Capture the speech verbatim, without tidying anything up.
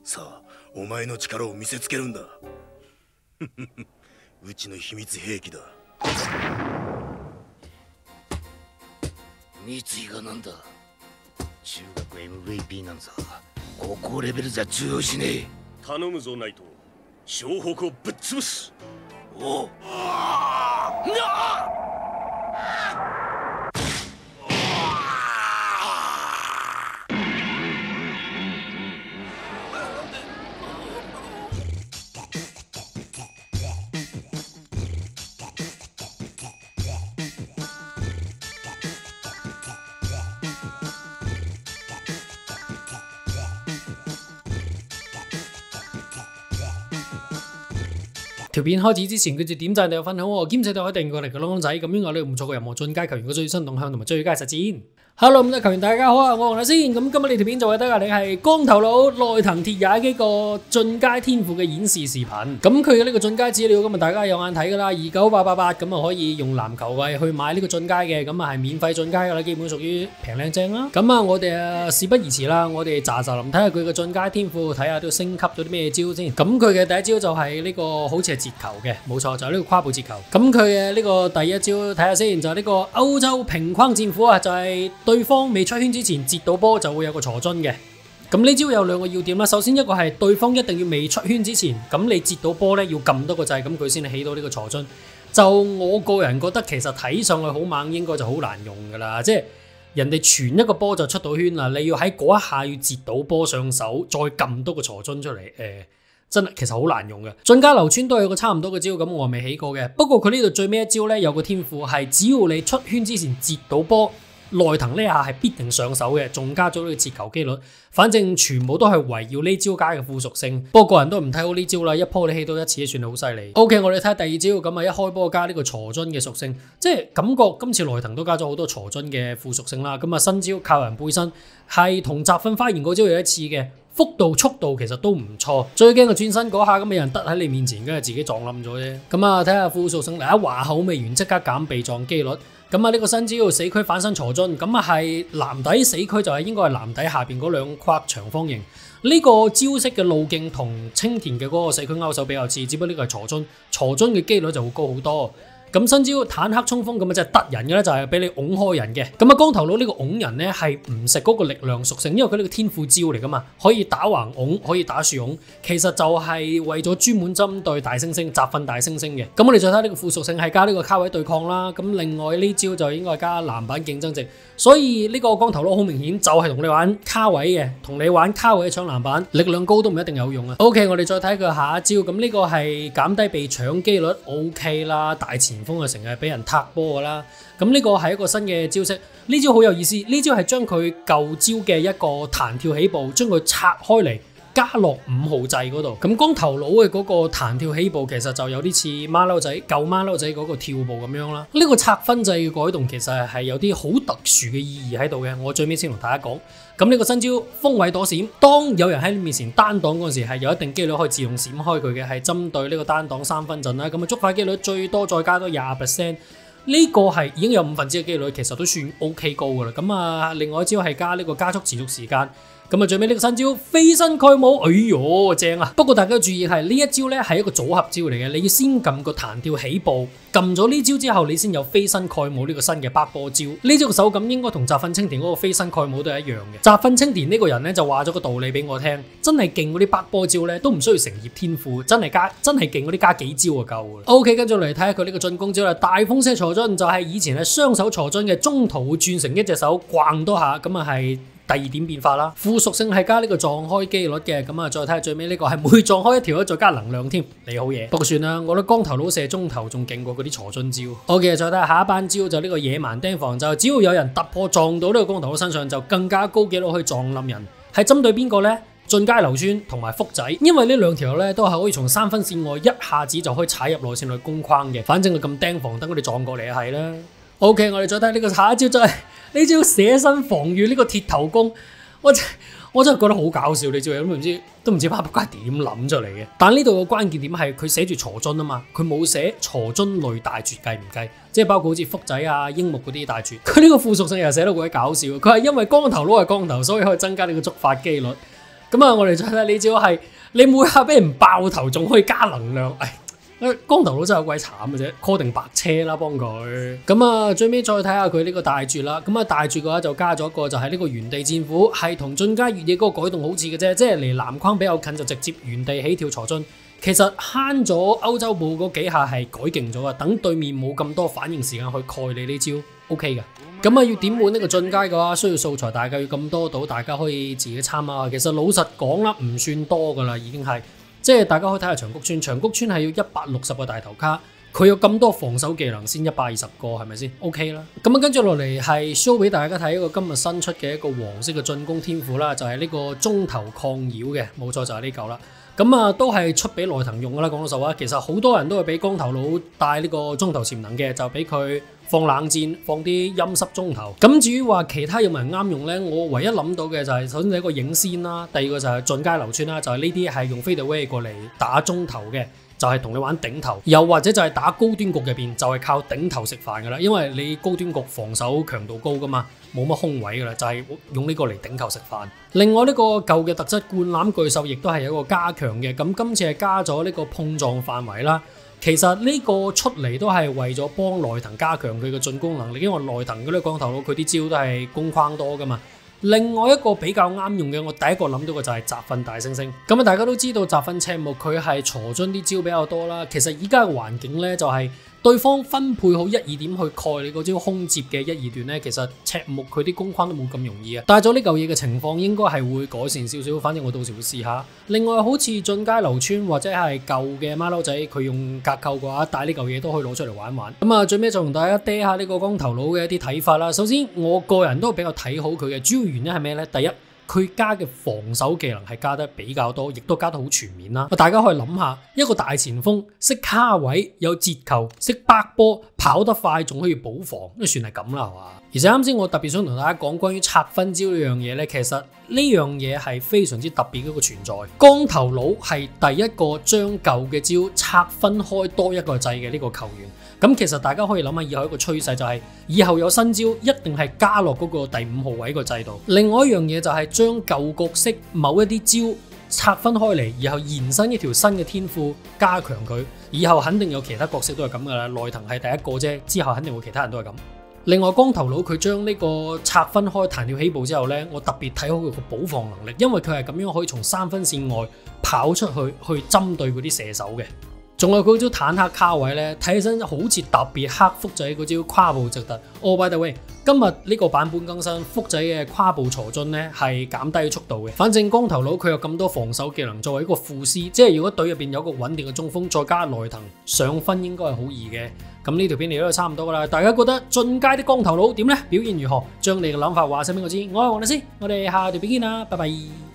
さあ、お前の力を見せつけるんだ。うちの秘密兵器だ。三井がなんだ。中学 エムブイピー なんざ高校レベルじゃ通用しねえ。 頼むぞナイト、湘北をぶっ潰す。 おう。 條片開始之前，記住點讚、訂閱、分享喎，兼且都可以訂閱我哋嘅窿仔，咁樣我哋唔錯過任何進階球員嘅最新動向同埋最佳實戰。Hello， 咁多球員大家好啊，我係黃大仙。咁今日呢條片就為大家嚟係光頭佬內藤鐵也幾個進階天賦嘅演示視頻。咁佢嘅呢個進階資料，咁啊大家有眼睇㗎啦，二九八八八咁啊可以用籃球位去買呢個進階嘅，咁啊係免費進階㗎啦，基本屬於平靚正啦。咁啊我哋啊事不宜遲啦，我哋喳喳臨睇下佢嘅進階天賦，睇下都升級咗啲咩招先。咁佢嘅第一招就係呢個好似係截球嘅，冇錯就係呢個跨步截球。咁佢嘅呢個第一招睇下先，就係呢個歐洲平框戰斧啊，就係對方未出圈之前截到波就會有個鋤樽嘅。咁呢招有兩個要點啦，首先一個係對方一定要未出圈之前，咁你截到波咧要撳多個掣，咁佢先起到呢個鋤樽。就我個人覺得其實睇上去好猛，應該就好難用㗎啦，即係人哋傳一個波就出到圈啦，你要喺嗰一下要截到波上手，再撳多個鋤樽出嚟，誒、呃。真係其實好難用嘅，進階流川都有個差唔多嘅招，咁我未起過嘅。不過佢呢度最尾一招咧有個天賦係，只要你出圈之前截到波，內藤呢下係必定上手嘅，仲加咗呢個截球機率。反正全部都係圍繞呢招加嘅副屬性。不過個人都唔睇好呢招啦，一鋪你起到一次都算係好犀利。OK， 我哋睇下第二招，咁啊一開波加呢個鋤樽嘅屬性，即係感覺今次內藤都加咗好多鋤樽嘅副屬性啦。咁啊新招靠人背身係同集訓花園嗰招有一次嘅。幅度速度其實都唔錯，最驚嘅轉身嗰下咁嘅人得喺你面前，梗係自己撞冧咗啫。咁啊睇下副屬性，嚟一華口未完即刻減被撞機率。咁啊呢個新招死區反身鋤樽，咁啊係籃底死區就係應該係籃底下邊嗰兩框長方形。呢、這個招式嘅路徑同青田嘅嗰個死區勾手比較似，只不過呢個係鋤樽，鋤樽嘅機率就會高好多。咁新招坦克衝鋒咁啊，就係得人嘅咧，就係俾你拱開人嘅。咁啊，光頭佬呢個拱人咧係唔食嗰個力量屬性，因為佢呢個天賦招嚟噶嘛，可以打橫拱，可以打豎拱，其實就係為咗專門針對大猩猩集訓大猩猩嘅。咁我哋再睇呢個副屬性係加呢個卡位對抗啦。咁另外呢招就應該係加籃板競爭值，所以呢個光頭佬好明顯就係同你玩卡位嘅，同你玩卡位搶籃板，力量高都唔一定有用啊。OK， 我哋再睇佢下一招，咁呢個係減低被搶機率 ，OK 啦，大前鋒啊成日俾人撻波㗎啦，咁呢個係一個新嘅招式，呢招好有意思，呢招係將佢舊招嘅一個彈跳起步，將佢拆開嚟加落五號掣嗰度。咁光頭佬嘅嗰個彈跳起步其實就有啲似馬騮仔舊馬騮仔嗰個跳步咁樣啦。呢、這個拆分掣嘅改動其實係有啲好特殊嘅意義喺度嘅，我最尾先同大家講。咁呢個新招風位躲閃，當有人喺你面前單擋嗰陣時，係有一定機率可以自動閃開佢嘅，係針對呢個單擋三分陣啦。咁啊觸發機率最多再加多廿 percent， 呢個係已經有五分之一嘅機率，其實都算 OK 高噶啦。咁啊，另外一招係加呢個加速持續時間。咁啊，最尾呢個新招飛身蓋帽，哎喲正啊！不過大家要注意係呢一招咧係一個組合招嚟嘅，你要先撳個彈跳起步，撳咗呢招之後，你先有飛身蓋帽呢個新嘅北波招。呢招嘅手感應該同集訓青田嗰個飛身蓋帽都係一樣嘅。集訓青田呢個人咧就話咗個道理俾我聽，真係勁嗰啲北波招咧都唔需要成葉天賦，真係加真係勁嗰啲加幾招就夠嘅。OK， 跟住嚟睇下佢呢個進攻招啦，大風車鋤樽就係以前係雙手鋤樽嘅，中途會轉成一隻手逛多下，咁啊係。第二點變化啦，副屬性係加呢個撞開機率嘅，咁啊再睇下最尾呢個係每撞開一條再加能量添，你好嘢。不過算啦，我覺得光頭佬射中頭仲勁過嗰啲鋤樽招。OK， 再睇下下一班招就呢個野蠻釘防，就只要有人突破撞到呢個光頭佬身上，就更加高機率去撞冧人。係針對邊個呢？進階流川同埋福仔，因為呢兩條咧都係可以從三分線外一下子就可以踩入內線去攻框嘅。反正佢咁釘防，等佢哋撞過嚟係啦。OK， 我哋再睇呢個下一招就係、是、呢招捨身防禦呢個鐵頭功，我真我真係覺得好搞笑，呢招嘢都唔知都唔知巴布加點諗出嚟嘅。但呢度嘅關鍵點係佢寫住鋤樽啊嘛，佢冇寫鋤樽類大絕計唔計，即係包括好似福仔啊、櫻木嗰啲大絕。佢呢個副屬性又寫得鬼搞笑，佢係因為光頭佬係光頭，所以可以增加呢個觸發機率。 咁啊，我哋再睇呢招係你每下俾人爆頭，仲可以加能量，唉。光頭佬真係好鬼慘嘅啫 ，call 定白車啦幫佢。咁啊，最尾再睇下佢呢個大絕啦。咁啊，大絕嘅話就加咗一個就係呢個原地戰斧，係同進階越野嗰個改動好似嘅啫，即係離籃框比較近就直接原地起跳鋤進。其實慳咗歐洲步嗰幾下係改勁咗啊，等對面冇咁多反應時間去蓋你呢招 ，OK 嘅。咁啊，要點換呢個進階嘅話，需要素材大概要咁多到，大家可以自己參考下。其實老實講啦，唔算多噶啦，已經係。即係大家可以睇下長谷川，長谷川係要一百六十個大頭卡，佢有咁多防守技能先一百二十個，係咪先 ？OK 啦。咁啊，跟住落嚟係 show 俾大家睇一個今日新出嘅一個黃色嘅進攻天賦啦，就係、是、呢個中投抗擾嘅，冇錯就係呢嚿啦。咁啊，都係出俾內藤用噶啦。講老實話，其實好多人都係俾光頭佬帶呢個中投潛能嘅，就俾佢放冷箭，放啲陰濕中投。咁至於話其他有冇人啱用咧，我唯一諗到嘅就係、是、首先第一個影仙啦，第二個就係進階流川啦，就係呢啲係用 fadeaway 過嚟打中投嘅。就係同你玩頂頭，又或者就係打高端局入邊，就係靠頂頭食飯噶啦。因為你高端局防守強度高噶嘛，冇乜空位噶啦，就係、是、用呢個嚟頂頭食飯。另外呢個舊嘅特質灌籃巨獸亦都係有一個加強嘅，咁今次係加咗呢個碰撞範圍啦。其實呢個出嚟都係為咗幫內藤加強佢嘅進攻能力，因為內藤嗰啲光頭佬佢啲招都係攻框多噶嘛。另外一個比較啱用嘅，我第一個諗到嘅就係集訓大猩猩。咁啊，大家都知道集訓赤木佢係鋤樽啲招比較多啦。其實依家嘅環境咧就係、是。對方分配好一二點去蓋你嗰招空接嘅一二段咧，其實赤木佢啲攻框都冇咁容易啊。帶咗呢嚿嘢嘅情況應該係會改善少少，反正我到時會試下。另外好似進階流川或者係舊嘅馬騮仔，佢用格扣嘅話，帶呢嚿嘢都可以攞出嚟玩玩。咁啊，最尾就同大家嗲下呢個光頭佬嘅一啲睇法啦。首先我個人都比較睇好佢嘅，主要原因係咩咧？第一，佢加嘅防守技能係加得比較多，亦都加得好全面啦。大家可以諗下，一個大前鋒識卡位、有截球、識北波、跑得快，仲可以補防，都算係咁啦，係嘛？而且啱先我特別想同大家講關於拆分招呢樣嘢咧，其實呢樣嘢係非常之特別嘅一個存在。光頭佬係第一個將舊嘅招拆分開多一個掣嘅呢個球員。咁其實大家可以諗下以後一個趨勢就係、是、以後有新招一定係加落嗰個第五號位個制度。另外一樣嘢就係將舊角色某一啲招拆分開嚟，然後延伸一條新嘅天賦加強佢。以後肯定有其他角色都係咁噶啦，內藤係第一個啫，之後肯定會其他人都係咁。另外光頭佬佢將呢個拆分開彈跳起步之後呢，我特別睇好佢個補防能力，因為佢係咁樣可以從三分線外跑出去去針對嗰啲射手嘅。仲有佢嗰招坦克卡位咧，睇起身好似特別黑福仔嗰招跨步直突。哦 by the way，今日呢個版本更新，福仔嘅跨步鋤進咧係減低速度嘅。反正光頭佬佢有咁多防守技能，作為一個副師，即係如果隊入邊有個穩定嘅中鋒，再加內藤上分應該係好易嘅。咁呢條片嚟都差唔多噶啦，大家覺得進階啲光頭佬點咧？表現如何？將你嘅諗法話聲俾我知。我係黃律師，我哋下條片見啦，拜拜。